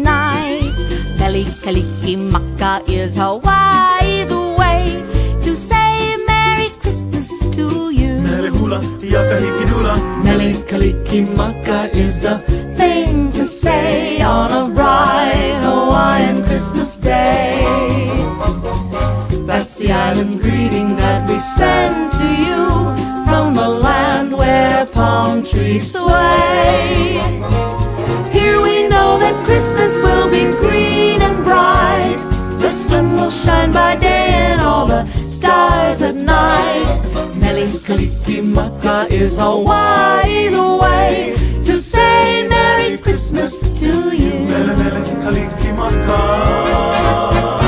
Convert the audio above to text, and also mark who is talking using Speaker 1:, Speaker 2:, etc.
Speaker 1: night. Mele Kalikimaka is Hawaii's way to say Merry Christmas to you.
Speaker 2: Mele hula, yakahikidula.
Speaker 3: Mele Kalikimaka is the
Speaker 1: Thing to say on a bright Hawaiian Christmas day.
Speaker 3: That's the island greeting that we send to you from the land where palm trees sway.
Speaker 1: Here we know that Christmas will be green and bright. The sun will shine by day and all the stars at night.
Speaker 3: Mele Kalikimaka is
Speaker 1: Hawaii's way to say Merry Christmas to you.
Speaker 2: Mele Kalikimaka.